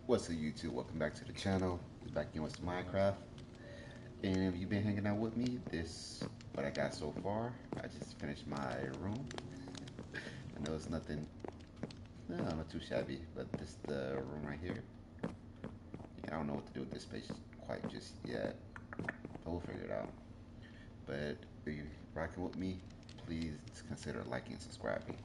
What's up, YouTube? Welcome back to the channel. It's back in with Minecraft. And if you've been hanging out with me, this what I got so far. I just finished my room. I know it's nothing, no, not too shabby, but this is the room right here. Yeah, I don't know what to do with this space quite just yet, but we'll figure it out. But if you're rocking with me, please consider liking and subscribing.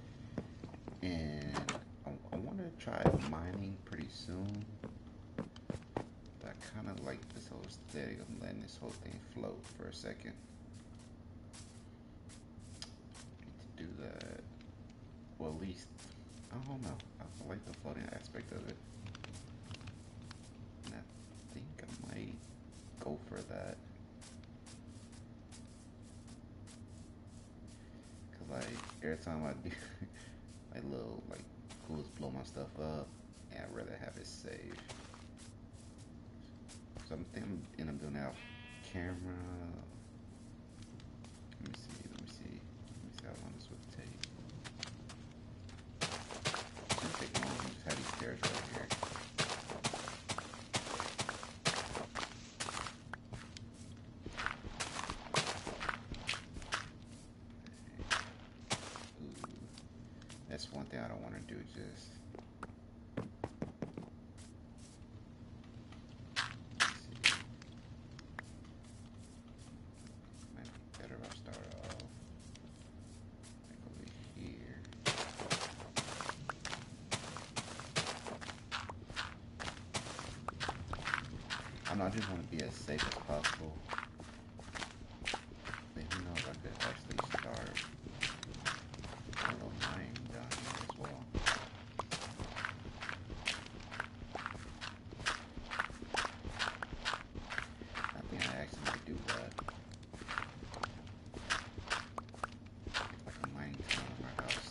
And I want to try mining pretty soon. I kind of like this whole aesthetic of letting this whole thing float for a second. Need to do that. Well, at least, I don't know. I like the floating aspect of it. And I think I might go for that. Cause like, every time I do, like little, like, coolers blow my stuff up, and I'd rather have it saved. So I'm thinking I'm end up doing that off camera. Let me see how long this would take. It's gonna take long. Just have these stairs right here. Ooh. That's one thing I don't want to do. Just better if I start off like over here. I just want to be as safe as possible. But who knows, I could actually start a little mining down here as well. I think I actually might do that. Like a mining town in our house.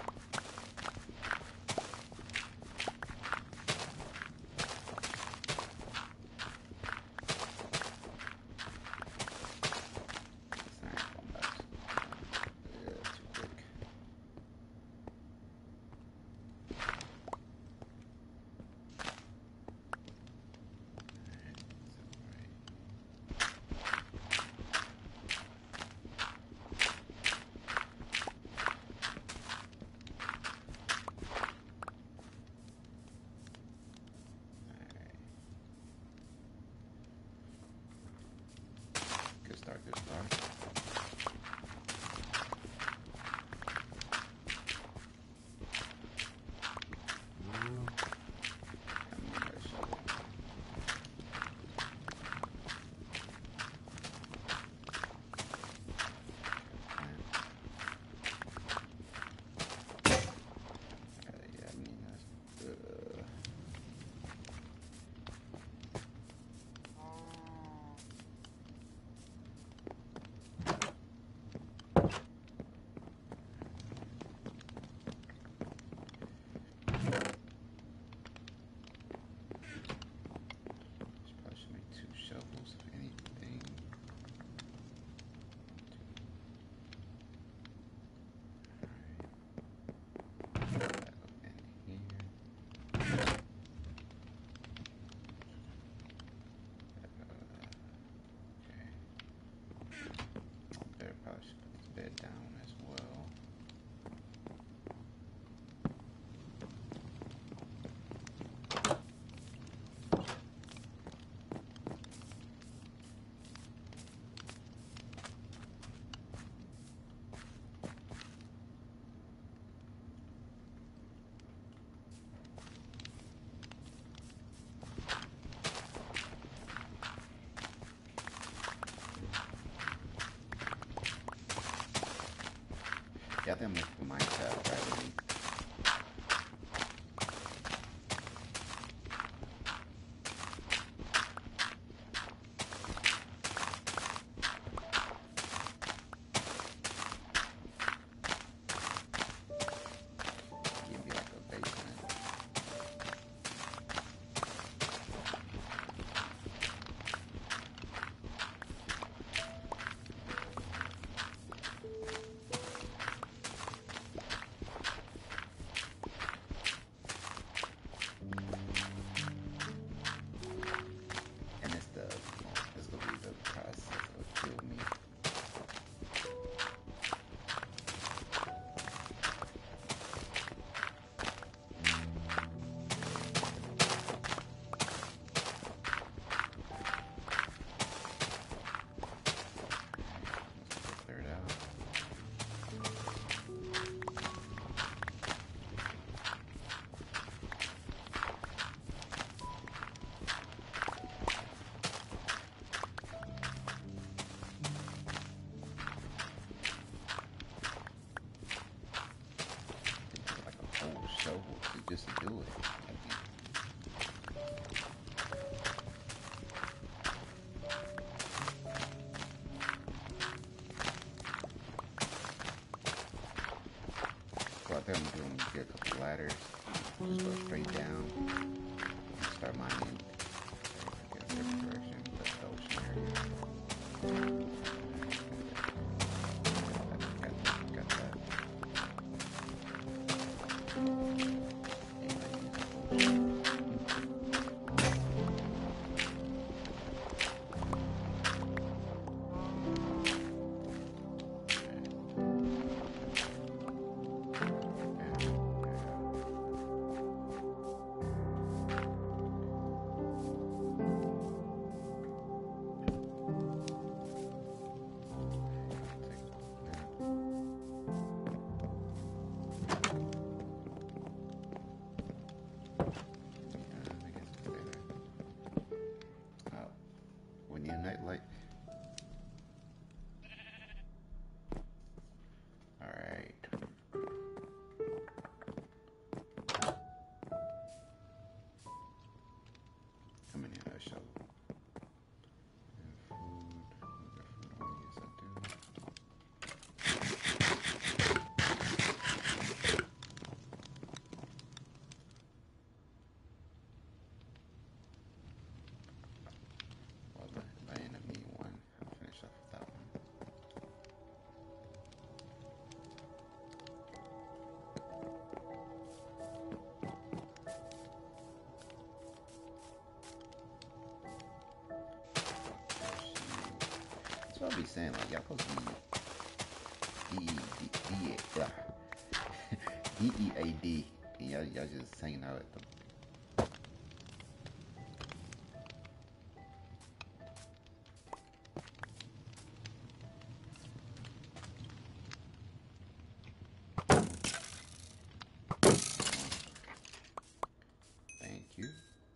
Start this start. Down as well. Yeah, I think I'm gonna put mine tab right in. Give me like a basement. just to do it. So I think I'm doing get a couple ladders. Just go straight down. Start mining. I guess different direction, but the ocean area. Got that. We need a nightlight. Alright. How many I show? And food. Yes, I do. Well, if I end up needing one, I'll finish off with that one. That's what I'll be saying. Like, y'all supposed to be DEAD. And y'all just hanging out at the. Thank you.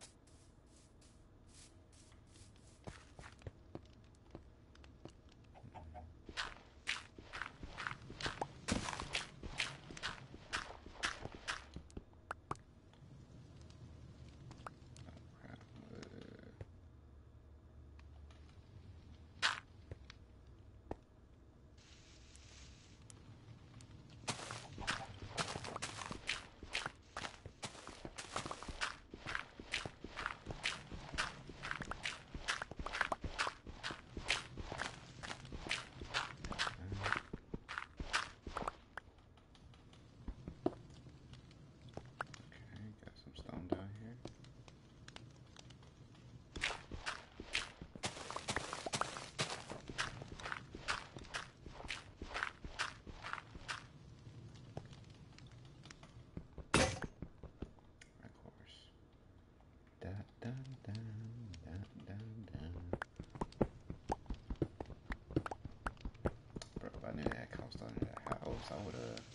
Bro, if I knew that cost on that house, I would have.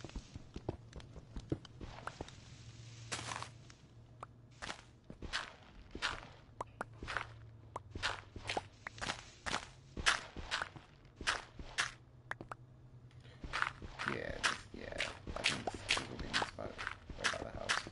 Yeah, I think this will be my spot right by the house.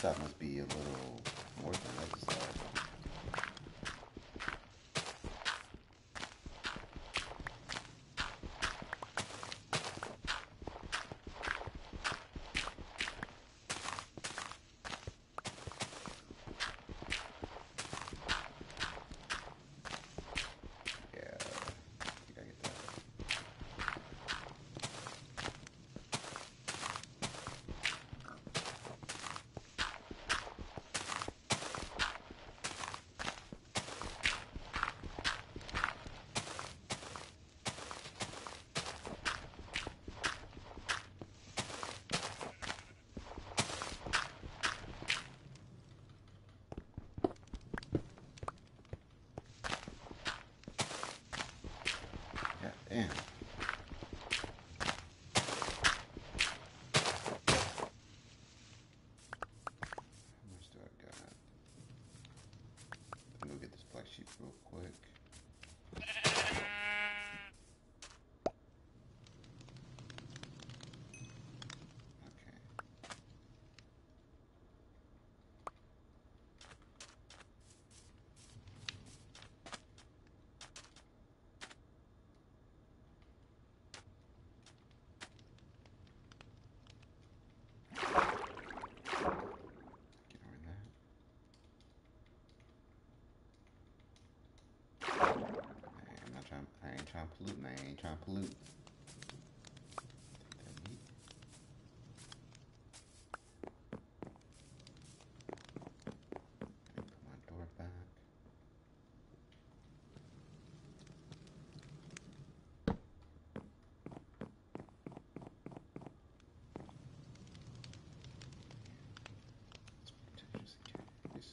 side must be a little more than the other side. Yeah, you gotta get that. Yeah, damn. How much do I got? I'm gonna get this black sheep real quick. Okay. Get on that. Hey, I'm not trying. I ain't trying to pollute, man. I ain't trying to pollute. Take that meat. Put my door back. Just in case.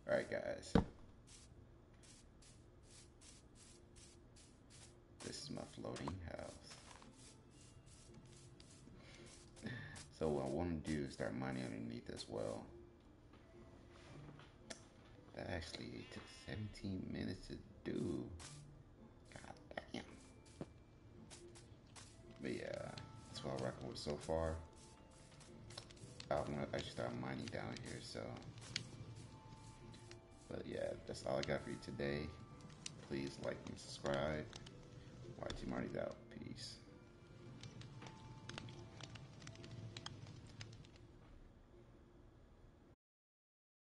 Alright guys, this is my floating house. So what I want to do is start mining underneath as well. That actually took 17 minutes to do. God damn. But yeah, that's what I'm rocking with so far. I want to actually start mining down here, so. But yeah, that's all I got for you today. Please like and subscribe. YT Marty's out. Peace.